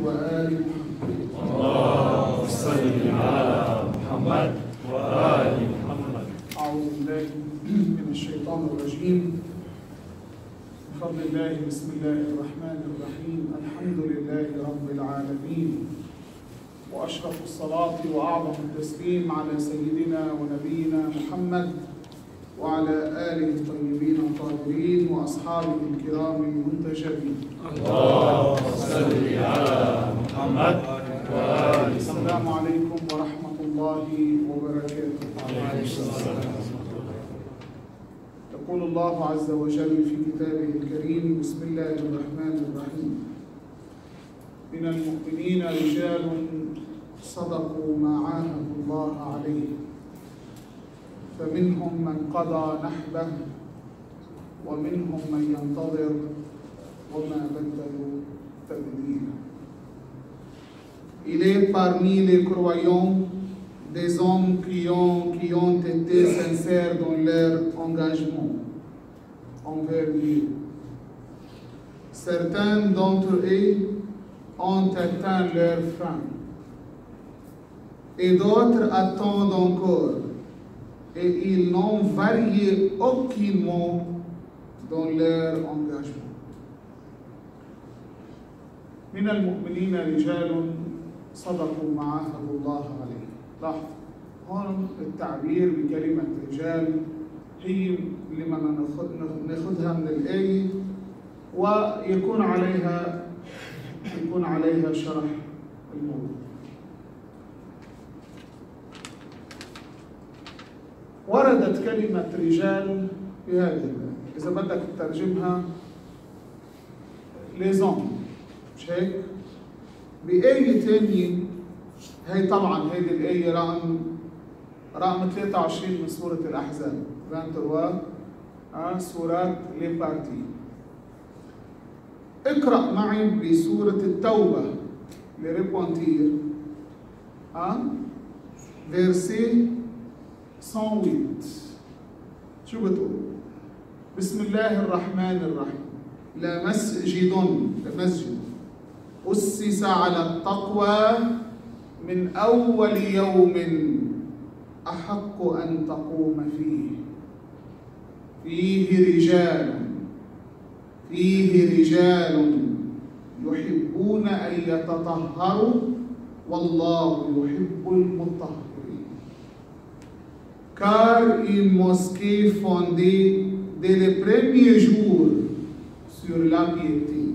وآل محمد. اللهم صل على محمد وآل محمد. أعوذ بالله من الشيطان الرجيم. بفضل الله بسم الله الرحمن الرحيم. الحمد لله رب العالمين، وأشرف الصلاة وأعظم التسليم على سيدنا ونبينا محمد وعلى آله الطيبين الطاهرين وأصحابه الكرام المنتجبين. اللهم صل على محمد وآل. السلام عليكم ورحمة الله وبركاته. يقول الله عز وجل في كتابه الكريم: بسم الله الرحمن الرحيم. من المؤمنين رجال صدقوا ما عاهدوا الله عليه، فمنهم من قضى نحبه ومنهم من ينتظر وما بدلوا تبديلا. Il est parmi les croyants des hommes qui ont été sincères dans leur engagement envers Dieu. Certains d'entre eux ont atteint leur fin et d'autres attendent encore, et ils n'ont varié aucunement dans leur engagement. من المؤمنين رجال صدقوا ما عاهدوا الله عليه. لاحظ هون التعبير بكلمة رجال هي لما ناخذها من الآية ويكون عليها شرح الموضوع. وردت كلمة رجال بهذه الآية، إذا بدك تترجمها ليزون، مش هيك؟ بآية ثانية، هي طبعا هيدي الآية رقم 23 من سورة الأحزاب، 23 سورة لي بارتي. اقرأ معي بسورة التوبة لريبونتير فيرسي 108. شو بتقول؟ بسم الله الرحمن الرحيم. لمسجد أسس على التقوى من أول يوم أحق أن تقوم فيه رجال يحبون أن يتطهروا والله يحب المطهرين. Car une mosquée fondée dès les premiers jours sur la piété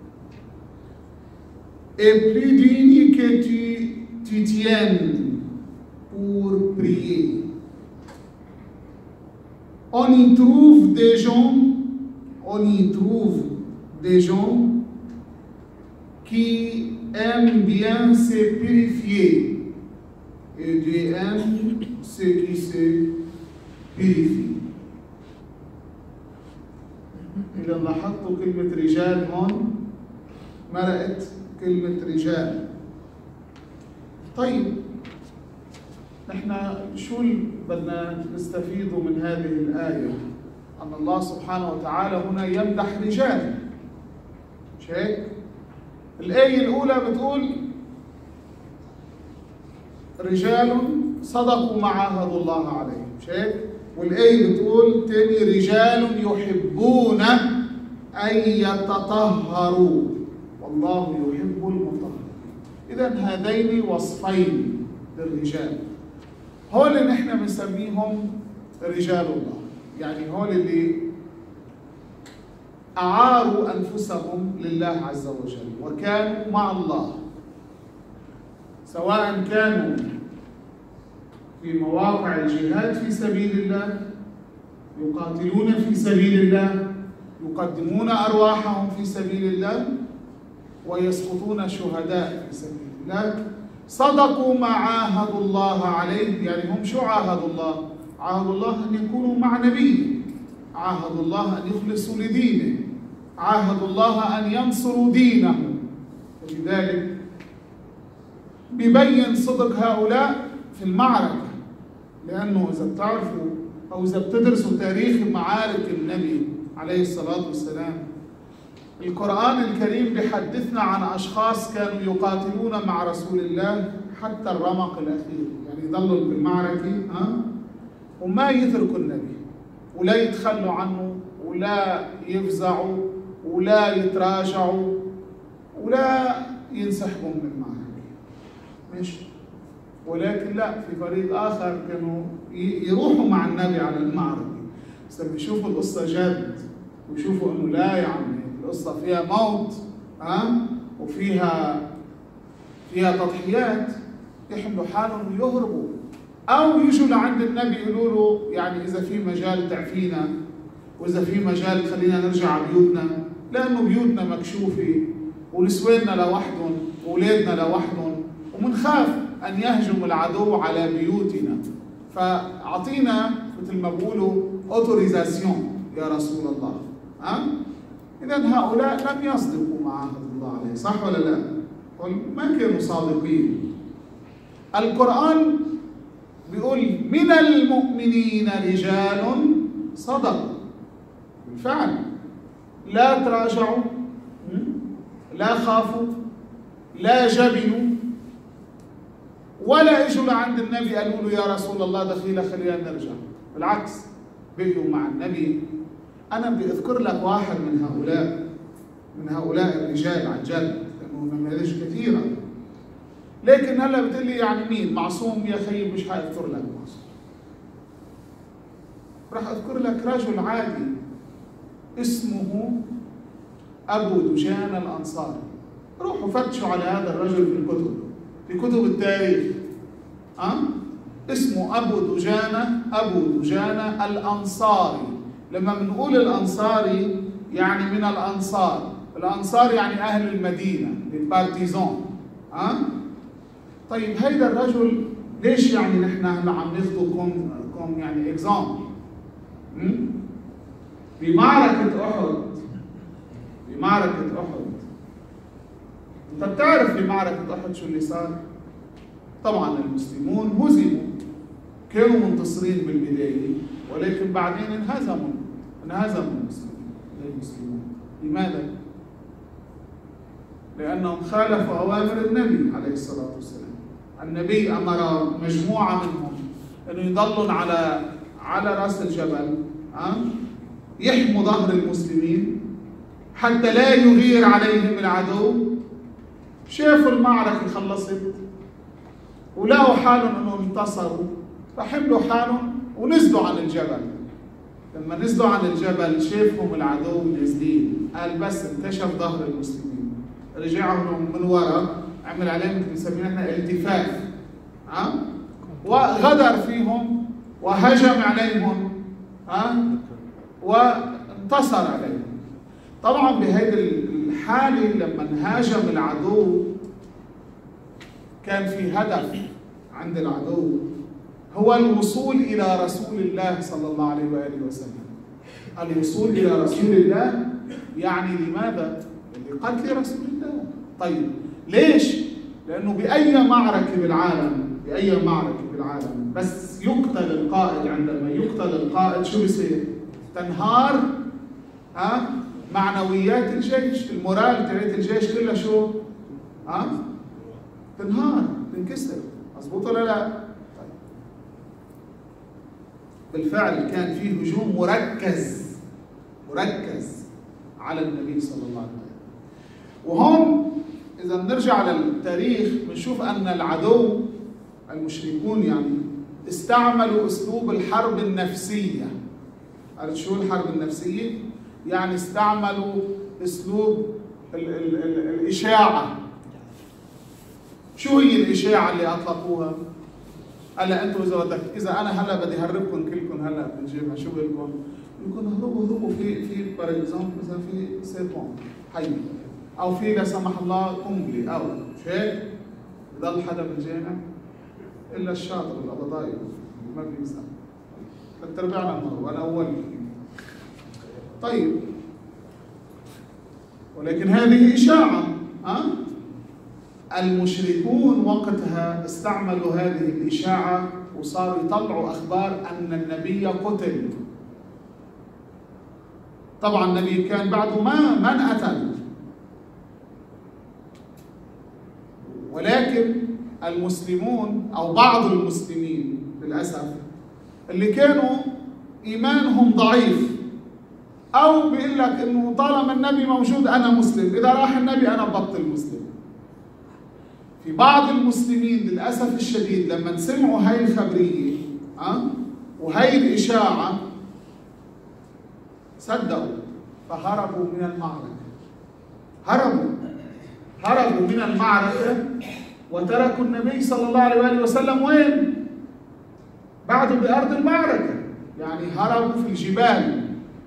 est plus digne que tu tiennes pour prier. On y trouve des gens qui aiment bien se purifier, et Dieu aime ceux qui se purifient. إذا لاحظتوا كلمة رجال هون مرقت كلمة رجال. طيب نحن شو بدنا نستفيده من هذه الآية؟ أن الله سبحانه وتعالى هنا يمدح رجال، مش هيك؟ الآية الأولى بتقول رجال صدقوا ما عاهدوا الله عليه، مش هيك؟ والآية بتقول تاني رجال يحبون أن يتطهروا والله يحب المطهرين. إذا هذين وصفين للرجال، هول اللي نحن بنسميهم رجال الله، يعني هول اللي أعاروا أنفسهم لله عز وجل وكانوا مع الله، سواء كانوا في مواقع الجهاد في سبيل الله، يقاتلون في سبيل الله، يقدمون أرواحهم في سبيل الله، ويسقطون شهداء في سبيل الله. صدقوا ما عاهدوا الله عليه، يعني هم شو عاهدوا الله؟ عاهدوا الله أن يكونوا مع نبيه، عاهدوا الله أن يخلصوا لدينه، عاهدوا الله أن ينصروا دينه. ولذلك بيبين صدق هؤلاء في المعركة، لأنه إذا بتعرفوا أو إذا بتدرسوا تاريخ معارك النبي عليه الصلاة والسلام القرآن الكريم بيحدثنا عن أشخاص كانوا يقاتلون مع رسول الله حتى الرمق الأخير، يعني يضلوا بالمعركة وما يتركوا النبي ولا يتخلوا عنه ولا يفزعوا ولا يتراجعوا ولا ينسحبوا من المعركة. ماشي. ولكن لا، في فريق آخر كانوا يروحوا مع النبي على المعركة، بس لما يشوفوا القصة جد ويشوفوا إنه لا يعني القصة فيها موت وفيها تضحيات، يحملوا حالهم ويهربوا أو يجوا لعند النبي يقولوا له يعني إذا في مجال تعفينا وإذا في مجال خلينا نرجع على بيوتنا، لأنه بيوتنا مكشوفة ونسواننا لوحدهم وأولادنا لوحدهم ومنخاف أن يهجم العدو على بيوتنا، فأعطينا مثل ما بقولوا أوتوريزاسيون يا رسول الله. إذن هؤلاء لم يصدقوا مع عهد الله عليه، صح ولا لا؟ ما كانوا صادقين. القرآن بيقول من المؤمنين رجال صدقوا، بالفعل لا تراجعوا، لا خافوا، لا جبنوا، ولا اجوا لعند النبي قالوا له يا رسول الله دخيلة خلينا نرجع، بالعكس بقيوا مع النبي. أنا بدي أذكر لك واحد من هؤلاء الرجال عن جد، لأنه نماذج كثيرة، لكن هلا بتقول لي يعني مين معصوم يا خيي؟ مش حأذكر لك معصوم، راح أذكر لك رجل عادي اسمه أبو دجانة الأنصاري. روحوا فتشوا على هذا الرجل في كتب التاريخ. اسمه أبو دجانة الأنصاري. لما بنقول الأنصاري يعني من الأنصار، الأنصار يعني أهل المدينة، البارتيزون. طيب هيدا الرجل ليش يعني نحن هلا عم ناخذه كم يعني اكزامبل؟ بمعركة أحد أنت بتعرف في معركة أحد شو اللي صار؟ طبعا المسلمون هزموا، كانوا منتصرين بالبداية ولكن بعدين انهزموا المسلمون. لماذا؟ لأنهم خالفوا أوامر النبي عليه الصلاة والسلام. النبي أمر مجموعة منهم أنه يضلوا على رأس الجبل يحموا ظهر المسلمين حتى لا يغير عليهم العدو. شافوا المعركة خلصت ولقوا حالهم أنهم انتصروا، فحملوا حالهم ونزلوا عن الجبل. لما نزلوا عن الجبل شافهم العدو نازلين، قال بس انكشف ظهر المسلمين، رجعهم من وراء، عمل عليهم بنسميه احنا التفاف، وغدر فيهم وهجم عليهم وانتصر عليهم. طبعا بهذه الحالة لما انهاجم العدو كان في هدف عند العدو هو الوصول إلى رسول الله صلى الله عليه وآله وسلم. الوصول إلى رسول الله يعني لماذا؟ لقتل رسول الله. طيب ليش؟ لأنه بأي معركة بالعالم بس يقتل القائد، عندما يقتل القائد شو بيصير؟ تنهار معنويات الجيش، المورال تبعت الجيش كلها شو؟ تنهار، تنكسر، مظبوط ولا لا؟ طيب. بالفعل كان في هجوم مركز على النبي صلى الله عليه وسلم. وهون إذا بنرجع للتاريخ بنشوف أن العدو المشركون يعني استعملوا أسلوب الحرب النفسية. عرفت شو الحرب النفسية؟ يعني استعملوا أسلوب الإشاعة. شو هي الإشاعة اللي أطلقوها؟ هلا أنتم إذا أنا هلا بدي هربكم كلكم هلا بالجامعة، شو بقول لكم؟ هربوا في بار اكزومبل مثلا في سيبون حي، أو في لا سمح الله قنبلة، أو مش هيك؟ بضل حدا بالجامع إلا الشاطر القبضايا ما بينسى. ثلاث أرباعنا المرة وأنا أول. طيب ولكن هذه إشاعة. المشركون وقتها استعملوا هذه الإشاعة وصاروا يطلعوا أخبار أن النبي قتل. طبعا النبي كان بعده من قتل، ولكن المسلمون أو بعض المسلمين للأسف اللي كانوا إيمانهم ضعيف، أو بيقول لك إنه طالما النبي موجود أنا مسلم، إذا راح النبي أنا ببطل مسلم. في بعض المسلمين للأسف الشديد لما سمعوا هاي الخبرية وهي الإشاعة صدقوا فهربوا من المعركة. هربوا من المعركة وتركوا النبي صلى الله عليه وآله وسلم وين؟ بعده بأرض المعركة، يعني هربوا في الجبال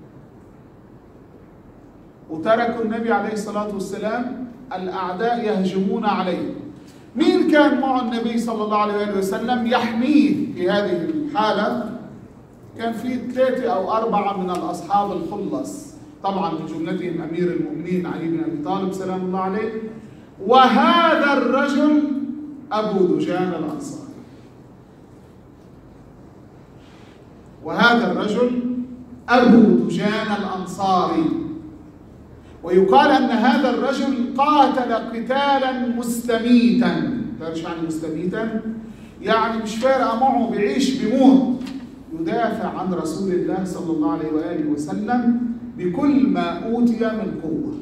وتركوا النبي عليه الصلاة والسلام الأعداء يهجمون عليه. مين كان مع النبي صلى الله عليه وآله وسلم يحميه في هذه الحالة؟ كان في 3 أو 4 من الأصحاب الخلص، طبعا من جملتهم أمير المؤمنين علي بن أبي طالب سلام الله عليه، وهذا الرجل أبو دجان الأنصاري. وهذا الرجل أبو دجان الأنصاري، ويقال أن هذا الرجل قاتل قتالا مستميتا. تعرف يعني مستميتا؟ يعني مش فارقة معه بعيش بموت، يدافع عن رسول الله صلى الله عليه وآله وسلم بكل ما أوتي من قوة.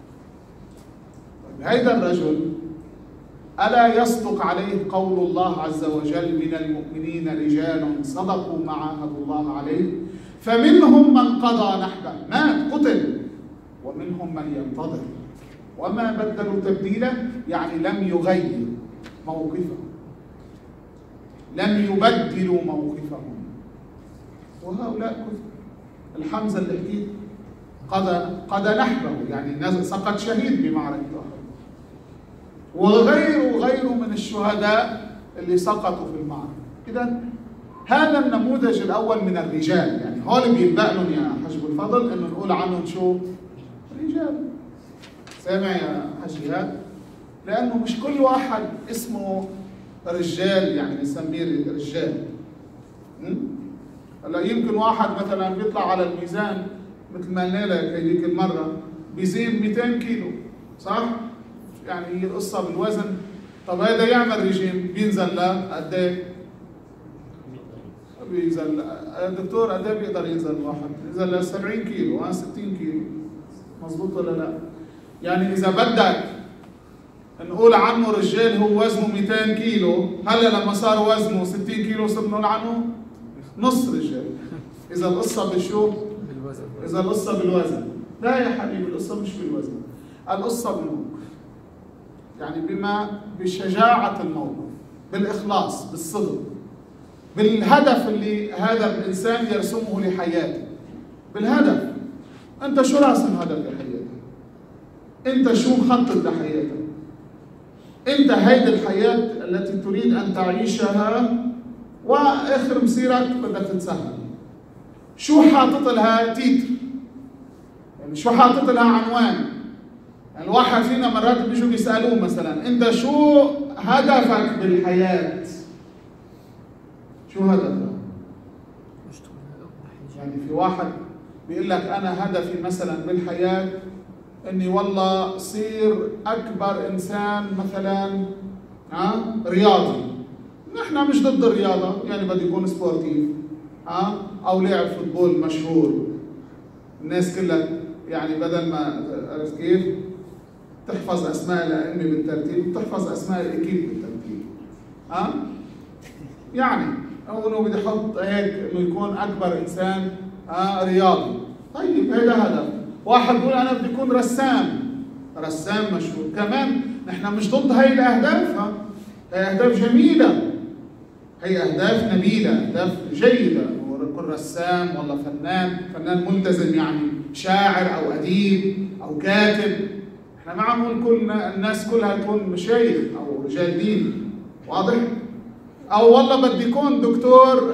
هذا الرجل ألا يصدق عليه قول الله عز وجل: من المؤمنين رجال صدقوا ما عاهدوا الله عليه فمنهم من قضى نحبه، مات قتل، ومنهم من ينتظر وما بدلوا تبديلا، يعني لم يغير موقفهم، لم يبدلوا موقفهم. وهؤلاء كفر. الحمزة اللي حكيت قضى نحبه، يعني سقط شهيد بمعركة أحد، وغيره من الشهداء اللي سقطوا في المعركة. إذا هذا النموذج الأول من الرجال، يعني هول بيلبق لهم يا حجب الفضل إنه نقول عنهم شو؟ رجال. سامع يا حجيات؟ لأنه مش كل واحد اسمه رجال يعني نسميه رجال. هلا يمكن واحد مثلا بيطلع على الميزان مثل ما قلنا لك هذيك المرة بيزين 200 كيلو، صح؟ يعني هي القصة بالوزن. طب هذا يعمل ريجيم بينزل لقد ايه؟ بينزل الدكتور قد ايه بيقدر ينزل الواحد؟ ينزل ل 70 كيلو، 60 كيلو، مظبوط ولا لا؟ يعني إذا بدك نقول عنه رجال هو وزنه 200 كيلو، هلا لما صار وزنه 60 كيلو صرنا نقول عنه نص رجال. إذا القصة بشو؟ بالوزن. إذا القصة بالوزن. لا يا حبيبي، القصة مش بالوزن، القصة بالموقف. يعني بشجاعة الموقف، بالإخلاص، بالصدق، بالهدف اللي هذا الإنسان يرسمه لحياته. بالهدف. أنت شو راسم هدف لحياتك؟ أنت شو مخطط لحياتك؟ أنت هيدي الحياة التي تريد أن تعيشها وآخر مسيرك بدك تتسهل. شو حاطط لها تيتر؟ يعني شو حاطط لها عنوان؟ يعني الواحد فينا مرات بيجوا بيسألوه مثلا: أنت شو هدفك بالحياة؟ شو هدفك؟ يعني في واحد بيقول لك أنا هدفي مثلا بالحياة إني والله صير أكبر إنسان مثلا رياضي. نحن مش ضد الرياضة، يعني بده يكون سبورتيف أو لاعب فوتبول مشهور. الناس كلها يعني بدل ما عرفت كيف تحفظ أسماء الأئمة بالترتيب تحفظ أسماء الأكيد بالترتيب. يعني أو إنه بدي أحط هيك إنه يكون أكبر إنسان رياضي. طيب هذا هدف. واحد بيقول أنا بدي أكون رسام مشهور. كمان نحن مش ضد هاي الأهداف، هي أهداف جميلة، هي أهداف نبيلة، أهداف جيدة. يكون رسام والله فنان ملتزم، يعني شاعر أو أديب أو كاتب. احنا ما عم نقول كل الناس كلها تكون مشايخ أو رجال دين، واضح؟ أو والله بدي يكون دكتور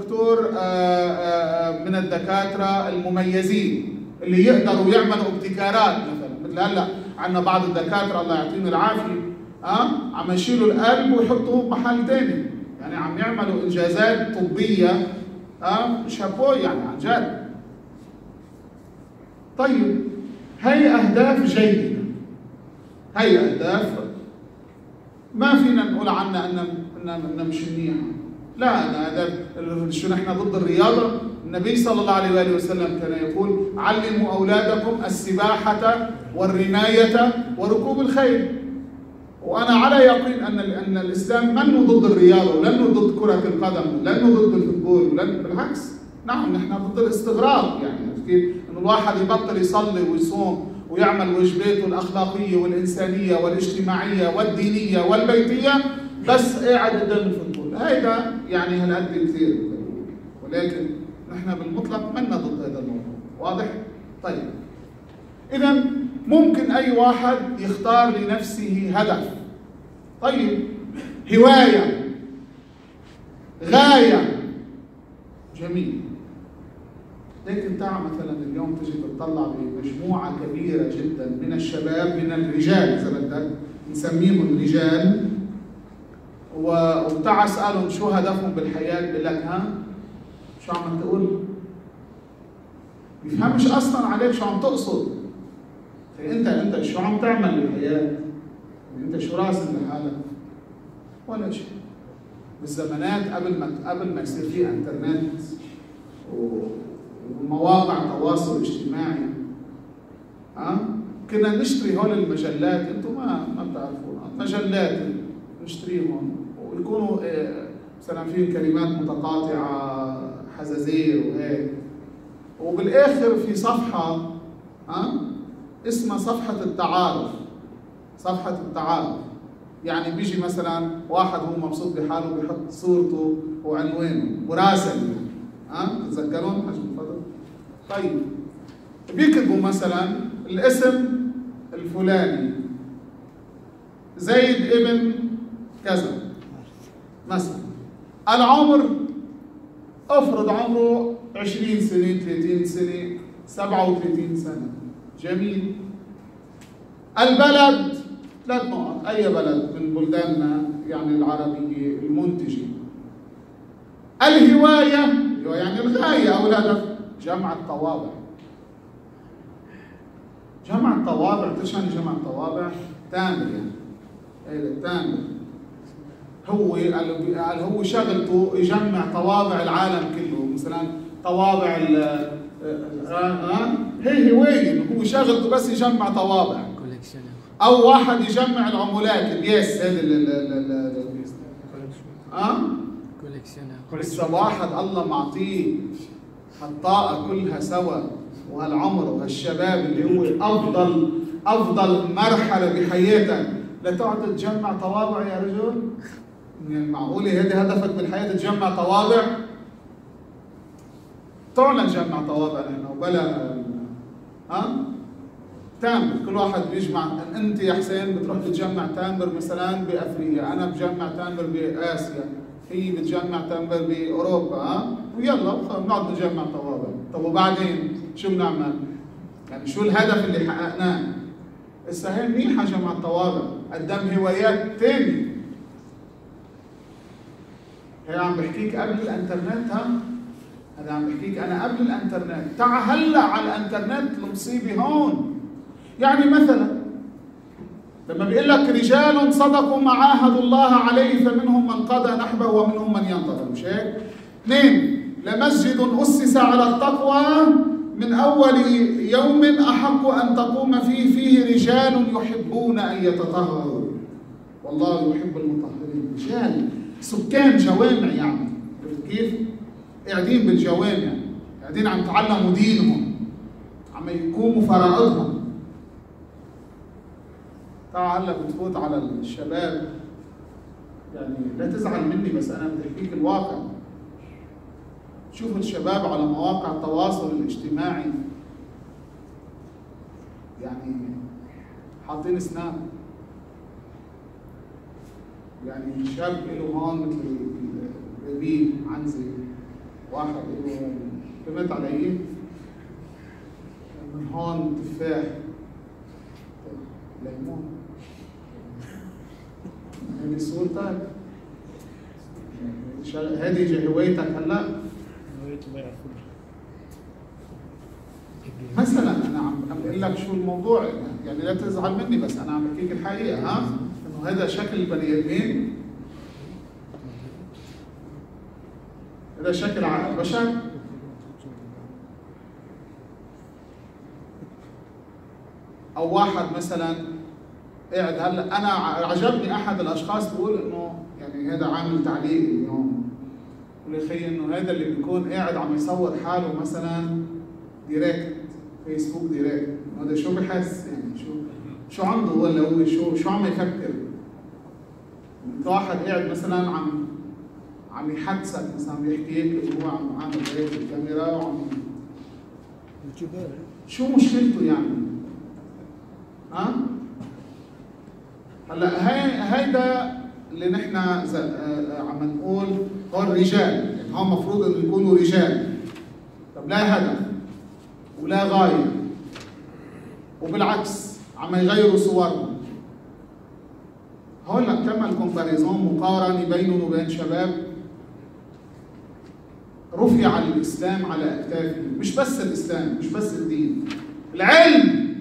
من الدكاترة المميزين اللي يقدروا يعملوا ابتكارات. مثل هلا عندنا بعض الدكاترة الله يعطيهم العافية عم يشيلوا القلب ويحطوه بمحل تاني، يعني عم يعملوا إنجازات طبية شابو يعني عن جد. طيب هي أهداف جيدة، هي أهداف ما فينا نقول عنها أنها مش منيحة، لا أنا هذا شو نحن ضد الرياضة؟ النبي صلى الله عليه وآله وسلم كان يقول علموا أولادكم السباحة والرماية وركوب الخيل. وأنا على يقين أن الإسلام منه ضد الرياضة ولنه ضد كرة القدم ولنه ضد الفوتبول بالعكس، نعم نحن ضد الاستغراق، يعني كيف إنه الواحد يبطل يصلي ويصوم ويعمل واجباته الأخلاقية والإنسانية والاجتماعية والدينية والبيتية بس قاعد قدام الفوتبول، هيدا يعني هالقد كثير، ولكن نحن بالمطلق منا ضد هذا الموضوع، واضح؟ طيب إذا ممكن أي واحد يختار لنفسه هدف، طيب هواية، غاية، جميل. لكن تعال مثلا اليوم تجي تطلع بمجموعة كبيرة جدا من الشباب، من الرجال إذا بدك نسميهم رجال، وبتاع اسألهم شو هدفهم بالحياة، بيقول لك ها شو عم تقول؟ بيفهمش أصلا عليك شو عم تقصد. انت شو عم تعمل بالحياة؟ انت شو راسم لحالك؟ ولا شيء. بالزمانات قبل ما يصير في انترنت ومواقع تواصل اجتماعي، كنا نشتري هول المجلات، انتم ما بتعرفوها، مجلات نشتريهم ويكونوا مثلا فيهم كلمات متقاطعة حزازير وهيك، وبالاخر في صفحة اسمها صفحة التعارف. صفحة التعارف يعني بيجي مثلا واحد هو مبسوط بحاله بيحط صورته وعنوانه وراسل، تتذكرون حجم الفضل؟ طيب بيكتبوا مثلا الاسم الفلاني زيد ابن كذا مثلا، العمر افرض عمره 20 سنة 30 سنة 37 سنة، جميل. البلد 3 نقط، أي بلد من بلداننا يعني العربية المنتجة. الهواية يعني الغاية أو الهدف جمع الطوابع. جمع الطوابع، تشان جمع الطوابع؟ تامر يعني التامر هو شغلته يجمع طوابع العالم كله، مثلا طوابع هي هواية، هو شغلته بس يجمع طوابع. أو واحد يجمع العملات الياس هذه لسه واحد الله معطيه هالطاقة كلها سوا وهالعمر وهالشباب اللي هو أفضل مرحلة بحياتك لتقعد تجمع طوابع يا رجل؟ يعني معقولة هذا هدفك بالحياة تجمع طوابع؟ طلعنا نجمع طوابع نحن وبلا تامر، كل واحد بيجمع. انت يا حسين بتروح تجمع تامر مثلا بافريقيا، انا بجمع تامر باسيا، هي بتجمع تامر باوروبا، ويلا بنقعد نجمع طوابع. طب وبعدين شو بنعمل؟ يعني شو الهدف اللي حققناه؟ هسه هي منيحه جمع الطوابع، قدام هوايات ثانيه. هي عم بحكيك قبل الانترنت، هذا عم بحكيك انا قبل الانترنت. تعال هلا على الانترنت المصيبه هون. يعني مثلا لما بيقول لك رجال صدقوا ما عاهدوا الله عليه فمنهم من قضى نحبه ومنهم من ينتظر، مش هيك؟ 2 لمسجد أسس على التقوى من أول يوم أحق أن تقوم فيه رجال يحبون أن يتطهروا والله يحب المطهرين. رجال سكان جوامع، يعني كيف؟ قاعدين بالجوامع، قاعدين عم يتعلموا دينهم، عم يقوموا فرائضهم. تعال هلا بتفوت على الشباب، يعني لا تزعل مني بس انا بدي احكيك الواقع. شوفوا الشباب على مواقع التواصل الاجتماعي يعني حاطين سناب، يعني شاب له هون مثل ربيع عنزي، واحد له فهمت علي؟ من هون تفاح ليمون، هذه صورتك، هذه هوايتك هلا؟ هوايتي ما يعرفون مثلا انا عم بقول لك شو الموضوع، يعني لا تزعل مني، بس انا عم بحكيك الحقيقه، انه هذا شكل البني ادمين، هذا شكل عقل بشر. او واحد مثلا قاعد هلا، انا عجبني احد الاشخاص بيقول انه يعني هذا عامل تعليق اليوم، بقول يا اخي انه هذا اللي بيكون قاعد عم يصور حاله مثلا ديريكت فيسبوك ديريكت، هذا شو بحس يعني شو عنده، ولا هو شو عم يفكر؟ واحد قاعد مثلا عم يحدثك مثلا، بيحكي لك انه هو عم عامل هيك بالكاميرا وعم شو مشكلته يعني؟ هلا هيدا اللي نحن عم نقول هو الرجال، يعني هو المفروض انه يكونوا رجال. طب لا هدف ولا غايه، وبالعكس عم يغيروا صورهم. هون تم كومباريزون، مقارنه بينهم وبين شباب رفع الاسلام على اكتافهم، مش بس الاسلام، مش بس الدين، العلم،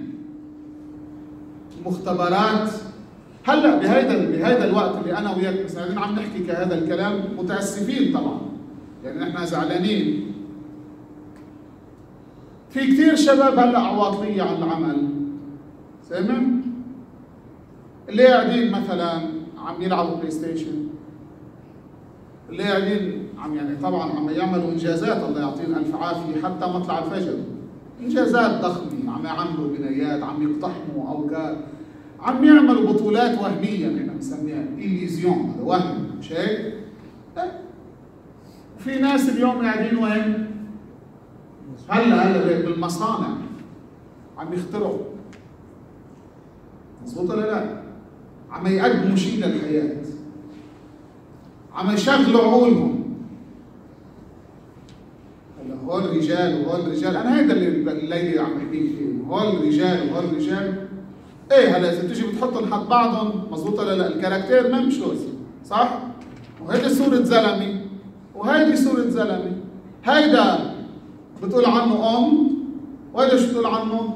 المختبرات. هلا بهيدا الوقت اللي انا وياك مثلا عم نحكي كهذا الكلام، متاسفين طبعا، يعني نحن زعلانين. في كثير شباب هلا عواطليه عن العمل، سامع؟ اللي قاعدين مثلا عم يلعبوا بلاي ستيشن، اللي قاعدين يعني طبعا عم يعملوا انجازات، الله يعطيهم الف عافيه حتى مطلع الفجر، انجازات ضخمه، عم يعملوا بنايات، عم يقتحموا اوقات، عم يعملوا بطولات وهميه نحن بنسميها إليزيون، هذا وهم، مش هيك؟ في ناس اليوم قاعدين وين؟ هلا بالمصانع عم يخترعوا، مضبوط ولا لا؟ عم يقدموا شيء للحياه، عم يشغلوا عقولهم. هلا هول الرجال وهول الرجال، انا هيدا الليله عم بحكي فيه، هول الرجال وهول الرجال، ايه هلا اذا بتيجي بتحطهم حد بعضهم، مضبوط ولا لا؟ الكاركتير ما بيمشوا، صح؟ وهيدي صورة زلمه وهيدي صورة زلمه، هيدا بتقول عنه وهيدا شو بتقول عنه؟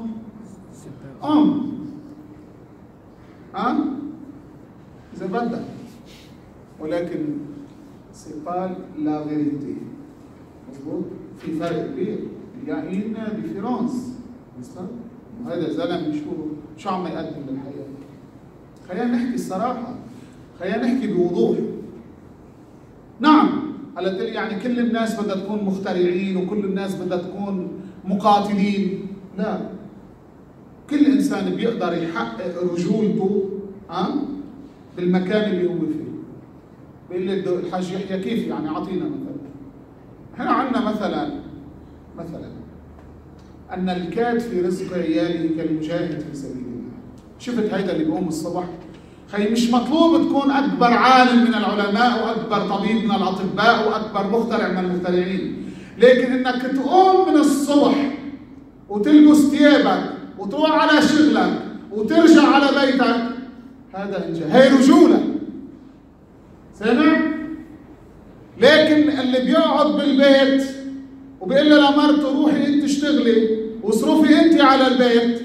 إذا بدك، ولكن سيقال لا فيريتي، مضبوط؟ في فرق كبير، يعني ديفيرونس، وهذا زلمه شو عم يقدم للحياه؟ خلينا نحكي الصراحه، خلينا نحكي بوضوح. نعم، هلا يعني كل الناس بدها تكون مخترعين وكل الناس بدها تكون مقاتلين، لا، كل انسان بيقدر يحقق رجولته بالمكان اللي هو فيه. بيقول لي الحاج يحيى كيف يعني؟ اعطينا مثلا. احنا عندنا مثلا ان الكاد في رزق عياله كالمجاهد في سبيل الله. شفت هيدا اللي بيقوم الصبح؟ خي مش مطلوب تكون اكبر عالم من العلماء واكبر طبيب من الاطباء واكبر مخترع من المخترعين، لكن انك تقوم من الصبح وتلبس ثيابك وتروح على شغلك وترجع على بيتك، هذا انجاز، هي رجوله. سامع؟ لكن اللي بيقعد بالبيت وبيقول لها لمرته روحي انت اشتغلي واصرفي انت على البيت،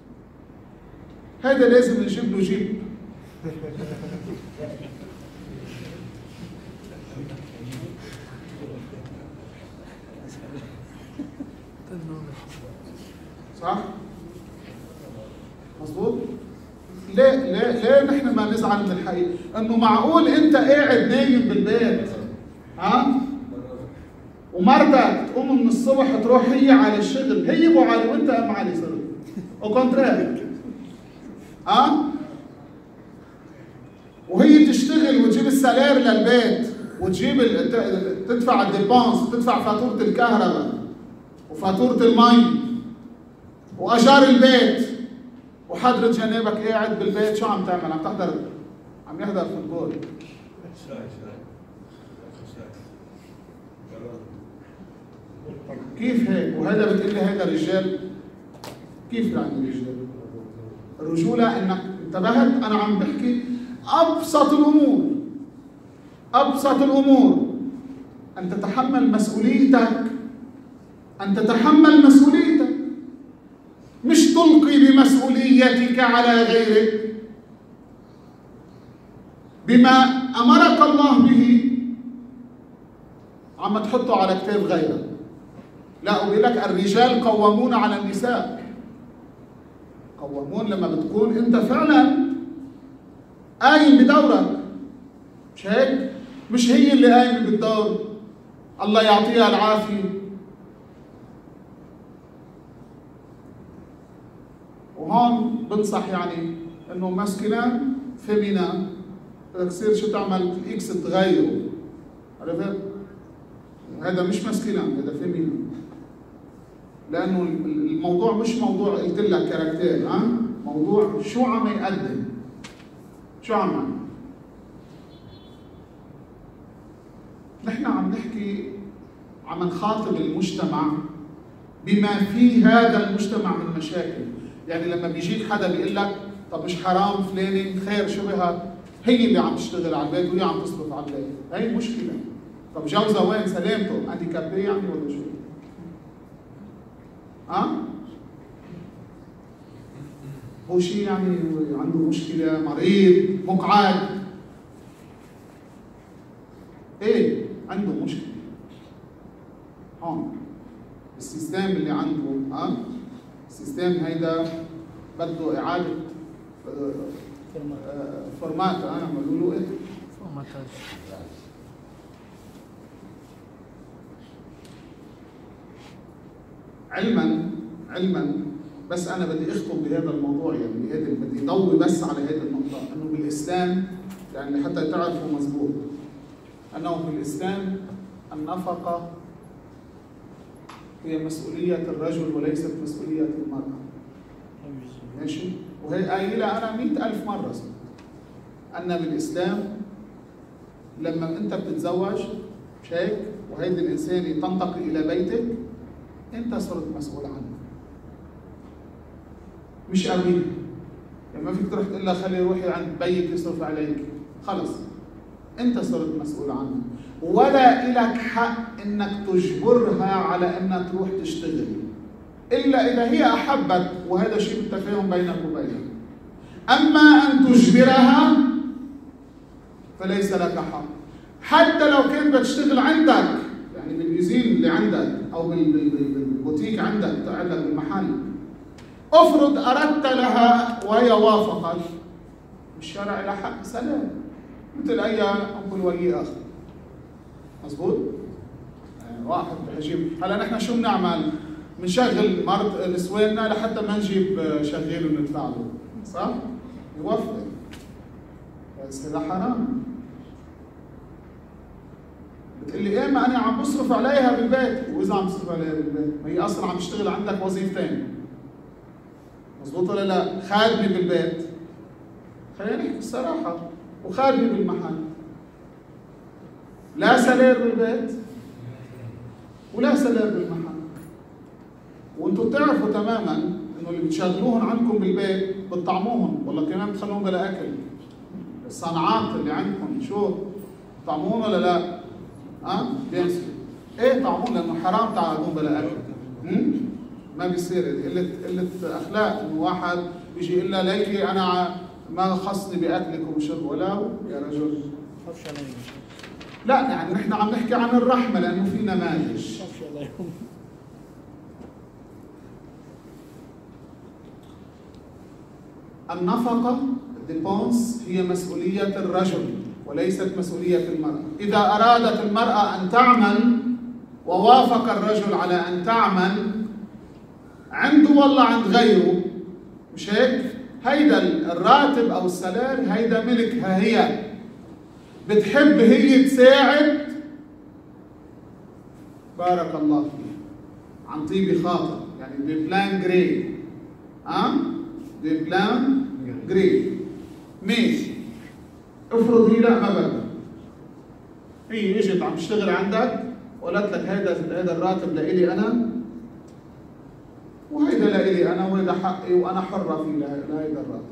هذا لازم نجيب له جيب. صح؟ مظبوط؟ ليه نحن ما نزعل من الحقيقة؟ انه معقول انت قاعد نايم بالبيت ومرتك تقوم من الصبح تروح هي على الشغل، هي ابو علي وانت ام علي صرت او كونتراري، وهي تشتغل وتجيب السالير للبيت وتجيب تدفع الديبانس، تدفع فاتورة الكهرباء وفاتورة المي واجار البيت، وحضرة جنابك قاعد بالبيت شو عم تعمل؟ عم تحضر، عم يحضر فوتبول. كيف هيك؟ وهذا بتقول لي هذا رجال؟ كيف يعني رجال؟ الرجولة انك انتبهت، انا عم بحكي ابسط الامور، ابسط الامور، ان تتحمل مسؤوليتك، ان تتحمل مسؤوليتك. مش تلقي بمسؤوليتك على غيرك بما أمرك الله به، عم تحطه على كتاب غيرك. لا، وبيقول لك الرجال قوامون على النساء. قوامون لما بتكون انت فعلا قايم بدورك، مش هيك؟ مش هي اللي قايمه بالدور، الله يعطيها العافيه. وهون بنصح يعني انه ماسكنا فيمينا، بدك تصير شو تعمل الاكس تغيره، عرفت؟ هذا مش ماسكنا، هذا فيمينا، لانه الموضوع مش موضوع قلت لك كاركتير، موضوع شو عم يقدم، شو عم يعمل. نحن عم نحكي، عم نخاطب المجتمع بما في هذا المجتمع من مشاكل. يعني لما بيجيك حدا بيقول لك طب مش حرام فلانه، خير شو بها، هي اللي عم تشتغل على البيت وهي عم تصرف على البيت، هي مشكله. طب جوزها وين سلامته؟ انتي كابيه يعني ولا شو؟ هو شيء يعني عنده مشكله، مريض، مقعد، ايه عنده مشكله. هون السيستم اللي عنده، السيستم هيدا بده اعاده فورمات، انا بقول له ايه؟ فورماتاج. علما بس انا بدي اختم بهذا الموضوع، يعني بدي ضوي بس على هذه النقطه، انه بالاسلام يعني حتى تعرفوا مضبوط انه في الاسلام النفقه هي مسؤوليه الرجل وليست مسؤوليه المراه. ماشي؟ وهي قايله انا 100,000 مره ان بالاسلام لما انت بتتزوج، مش هيك؟ وهيدي الانسانه تنتقل الى بيتك، انت صرت مسؤول عنها، مش ابيها. يعني ما فيك تروح تقول لها خلي روحي عند بيك يصرف عليك، خلص انت صرت مسؤول عنها، ولا إلك حق انك تجبرها على انها تروح تشتغل الا اذا هي احبت، وهذا شيء بالتفاهم بينك وبينها. اما ان تجبرها فليس لك حق، حتى لو كانت بتشتغل عندك، يعني باليوزين اللي عندك او بالبوتيك عندك عندك بالمحل. افرض اردت لها وهي وافقت، الشرع لها حق سلام مثل اي ام ولي اخر. مظبوط؟ يعني واحد بحجيب، هلا نحن شو بنعمل؟ بنشغل مرت نسواننا لحتى ما نجيب شغال وندفع له، صح؟ يوافق، بس هذا حرام. بتقول لي ايه ما انا عم بصرف عليها بالبيت، واذا عم بصرف عليها بالبيت ما هي اصلا عم تشتغل عندك وظيفتين. مظبوط ولا لا؟ خادمه بالبيت، خلينا نحكي الصراحه، وخادمه بالمحل، لا سلير بالبيت ولا سلير بالمحل. وانتم بتعرفوا تماما انه اللي بتشغلوهم عندكم بالبيت بتطعموهم، والله كمان بتخلوهم بلا اكل. الصنعات اللي عندكم شو طعمون ولا لا؟ بينسوا ايه طعمون، لانه حرام تقعدون بلا اكل. ما بيصير، قلة اخلاق انه واحد بيجي يقول لها ليكي انا ما خصني باكلك وبشرب، ولا يا رجل لا، يعني نحن عم نحكي عن الرحمه لانه في نماذج. النفقه الديبونس هي مسؤوليه الرجل وليست مسؤوليه المراه. اذا ارادت المراه ان تعمل ووافق الرجل على ان تعمل عنده والله عند غيره، مش هيك؟ هيدا الراتب او السلام هيدا ملكها هي، بتحب هي تساعد بارك الله فيها عن طيب خاطر، يعني ببلان جري. ببلان جري ماشي. افرض هي لا ما بدها، هي اجت عم تشتغل عندك وقالت لك هيدا الراتب لإلي انا، وهيدا لإلي انا، وهيدا حقي وانا حره فيه لهيدا الراتب.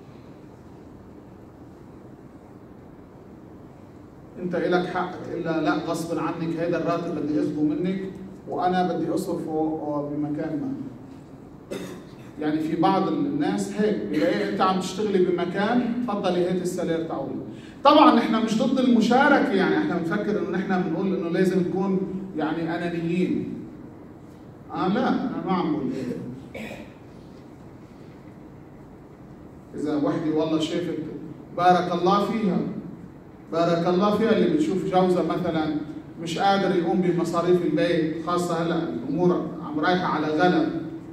انت إلك حق الا لا غصب عنك هيدا الراتب بدي اخذه منك وانا بدي اصرفه بمكان ما. يعني في بعض الناس هيك بلاقي انت عم تشتغلي بمكان تفضلي هات السالير تعولي. طبعا احنا مش ضد المشاركه، يعني احنا بنفكر انه نحن بنقول انه لازم نكون يعني انانيين. لا انا ما عم بقول هيك. اذا وحده والله شافت بارك الله فيها، بارك الله فيها، اللي بتشوف جوزها مثلا مش قادر يقوم بمصاريف البيت، خاصه هلا الامور عم رايحه على غلا،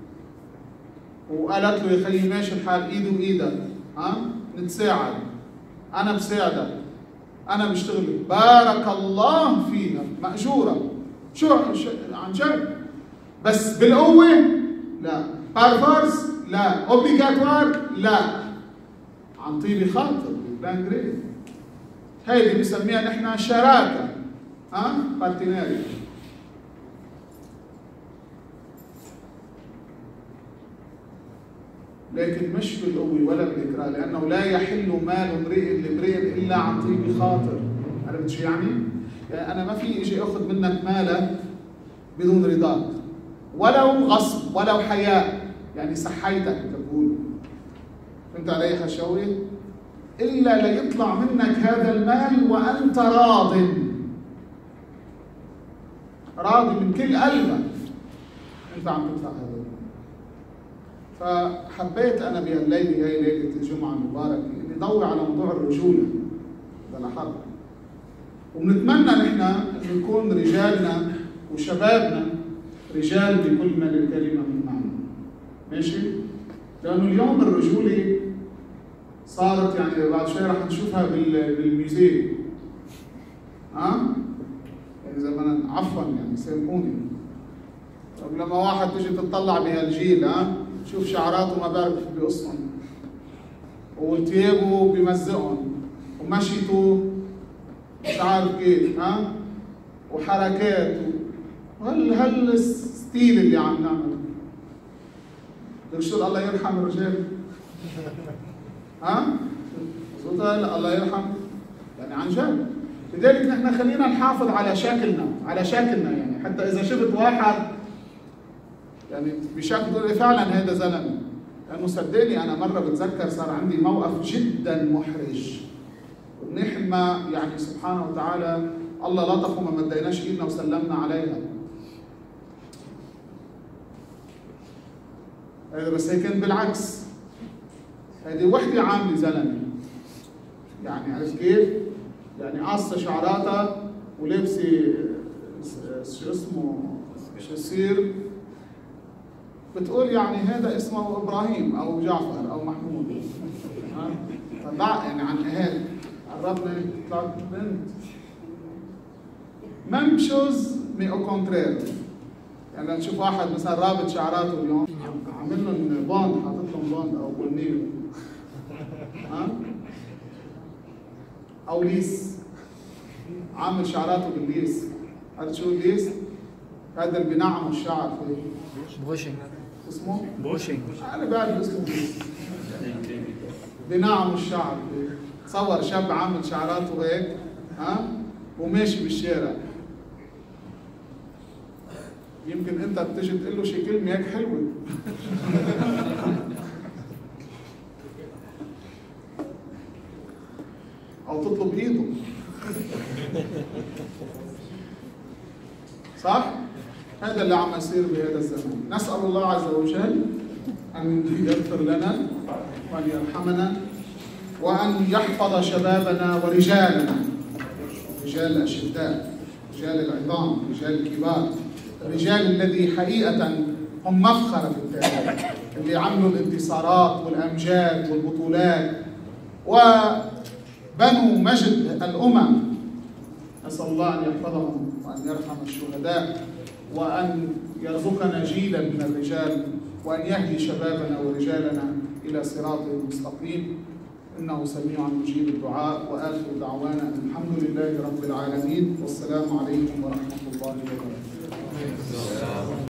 وقالت له يا خيي ماشي الحال ايدي وايدك، نتساعد، انا بساعدك، انا بشتغل، بارك الله فيها، مأجوره. شو عن جد؟ بس بالقوه؟ لا. بارفورس؟ لا. اوبليغاتوار؟ لا. عن طيب خاطر، بلان جريد. هيدي بنسميها نحن شراكه، بارتناري. لكن مش بالقوه ولا بالاكراه، لانه لا يحل مال امرئ لامرئ الا عن طيب خاطر. عرفت شو يعني؟ يعني انا ما في اجي اخذ منك مالك بدون رضاك، ولو غصب ولو حياء، يعني صحيتك بقول. فهمت علي خشوي؟ الا ليطلع منك هذا المال وانت راض من كل قلبك انت عم تدفع هذا المال. فحبيت انا بهالليله، هي ليله الجمعه المباركه، اني ضوي على موضوع الرجوله للحظ. وبنتمنى نحن ان يكون رجالنا وشبابنا رجال بكل ما للكلمه من معنى. ماشي؟ لانه اليوم الرجوله صارت يعني بعد شوي رح نشوفها بالميوزيه. يعني زمان عفوا يعني سامحوني. طب لما واحد تيجي تطلع بهالجيل شوف شعراته ما بعرف بيقصهم، وثيابه بمزقهم، ومشيته مش عارف كيف، وحركات هالستيل اللي عم نعمله. بدك شو الله يرحم الرجال؟ مظبوط؟ الله يرحم يعني عن جد. لذلك نحن خلينا نحافظ على شكلنا يعني حتى اذا شفت واحد يعني بشكل تقول فعلا هذا زلمه. لانه صدقني انا مره بتذكر صار عندي موقف جدا محرج، ونحن يعني سبحانه وتعالى الله لطف وما مديناش ايدنا وسلمنا عليها. بس هي كان بالعكس، هذه وحده عامله زلمه يعني، عرفت كيف؟ يعني قاصه شعراتها ولابسه شو اسمه شسير، بتقول يعني هذا اسمه ابراهيم او جعفر او محمود. طلع يعني عن اهل قربنا طلعت بنت. ميم شوز مي او كونترير، يعني نشوف واحد مثلا رابط شعراته اليوم عامل لهم بوند، حاطط لهم بوند او بنيل، او ليس، عامل شعراته بالليس. هذا شو الليس؟ هذا اللي بينعموا الشعر فيه بوشنج، اسمه بوشنج. انا بعرف اسمه بينعموا الشعر فيه. تصور شاب عامل شعراته هيك وماشي بالشارع، يمكن انت بتجي تقول له شي كلمه هيك حلوه او تطلب ايده، صح؟ هذا اللي عم يصير بهذا الزمان. نسأل الله عز وجل أن يغفر لنا وأن يرحمنا وأن يحفظ شبابنا ورجالنا، رجال الأشداء، رجال العظام، رجال الكبار، الرجال الذي حقيقة هم مفخرة في التاريخ، اللي عملوا الانتصارات والأمجاد والبطولات وبنوا مجد الأمم. نسأل الله أن يحفظهم وأن يرحم الشهداء وأن يرزقنا جيلا من الرجال وأن يهدي شبابنا ورجالنا إلى صراط مستقيم. إنه سميع مجيب الدعاء. وآخر دعوانا أن الحمد لله رب العالمين، والسلام عليكم ورحمة الله وبركاته.